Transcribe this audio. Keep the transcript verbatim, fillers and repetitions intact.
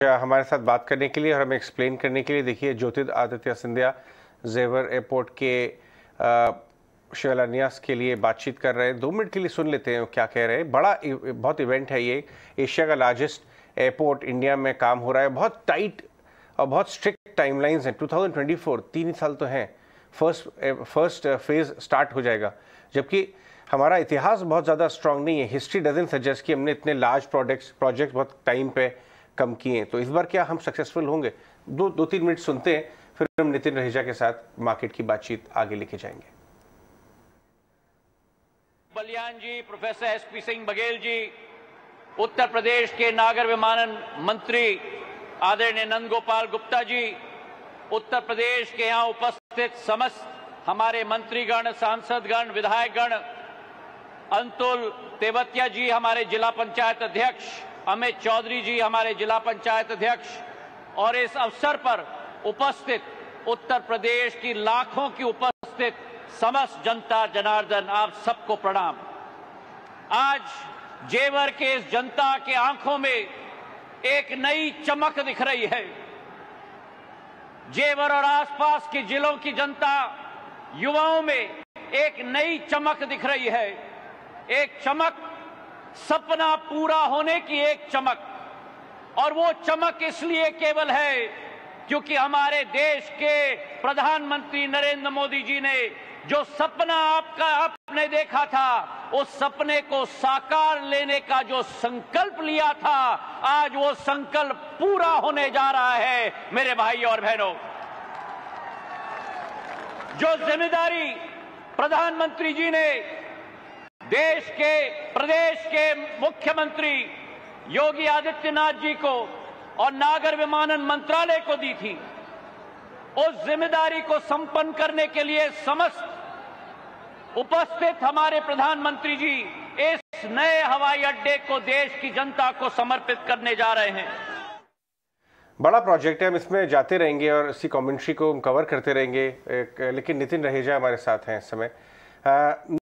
हमारे साथ बात करने के लिए और हमें एक्सप्लेन करने के लिए देखिए ज्योतिरादित्य सिंधिया जेवर एयरपोर्ट के शिलान्यास के लिए बातचीत कर रहे हैं। दो मिनट के लिए सुन लेते हैं क्या कह रहे हैं। बड़ा बहुत इवेंट है ये, एशिया का लार्जेस्ट एयरपोर्ट इंडिया में काम हो रहा है। बहुत टाइट और बहुत स्ट्रिक्ट टाइमलाइंस हैं। दो हज़ार चौबीस तीन साल तो हैं, फर्स्ट फर्स्ट फेज स्टार्ट हो जाएगा, जबकि हमारा इतिहास बहुत ज़्यादा स्ट्रांग नहीं है। हिस्ट्री डजंट सजेस्ट कि हमने इतने लार्ज प्रोजेक्ट्स प्रोजेक्ट बहुत टाइम पे कम किए। तो इस बार क्या हम सक्सेसफुल होंगे? दो दो तीन मिनट सुनते हैं, फिर हम नितिन रहेजा के साथ मार्केट की बातचीत आगे लेके जाएंगे। Baliyan ji, professor S P Singh Baghel ji, Uttar Pradesh के नागर विमानन मंत्री आदरणीय नंद गोपाल गुप्ता जी, उत्तर प्रदेश के यहाँ उपस्थित समस्त हमारे मंत्रीगण, सांसदगण, विधायकगण, अंतुल तेवतिया जी हमारे जिला पंचायत अध्यक्ष, अमित चौधरी जी हमारे जिला पंचायत अध्यक्ष, और इस अवसर पर उपस्थित उत्तर प्रदेश की लाखों की उपस्थित समस्त जनता जनार्दन, आप सबको प्रणाम। आज जेवर के इस जनता के आंखों में एक नई चमक दिख रही है। जेवर और आसपास के जिलों की जनता, युवाओं में एक नई चमक दिख रही है। एक चमक, सपना पूरा होने की एक चमक, और वो चमक इसलिए केवल है क्योंकि हमारे देश के प्रधानमंत्री नरेंद्र मोदी जी ने जो सपना आपका आपने देखा था, उस सपने को साकार लेने का जो संकल्प लिया था, आज वो संकल्प पूरा होने जा रहा है। मेरे भाई और बहनों, जो जिम्मेदारी प्रधानमंत्री जी ने देश के प्रदेश के मुख्यमंत्री योगी आदित्यनाथ जी को और नागर विमानन मंत्रालय को दी थी, उस जिम्मेदारी को संपन्न करने के लिए समस्त उपस्थित हमारे प्रधानमंत्री जी इस नए हवाई अड्डे को देश की जनता को समर्पित करने जा रहे हैं। बड़ा प्रोजेक्ट है, हम इसमें जाते रहेंगे और इसी कमेंट्री को हम कवर करते रहेंगे। लेकिन नितिन रहेजा हमारे साथ हैं इस समय।